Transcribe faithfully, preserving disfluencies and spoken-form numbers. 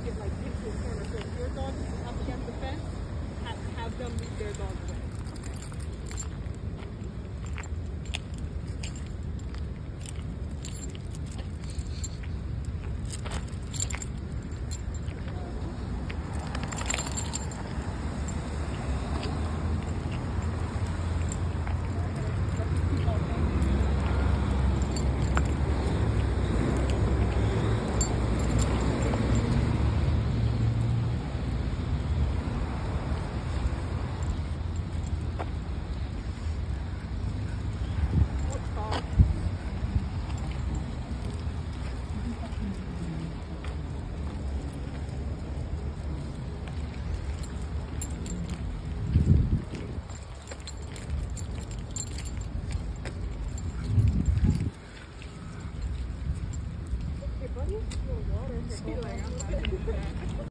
get like into a corner. So if your dog is up against the fence, have, have them leave their dog away. Buddy, water.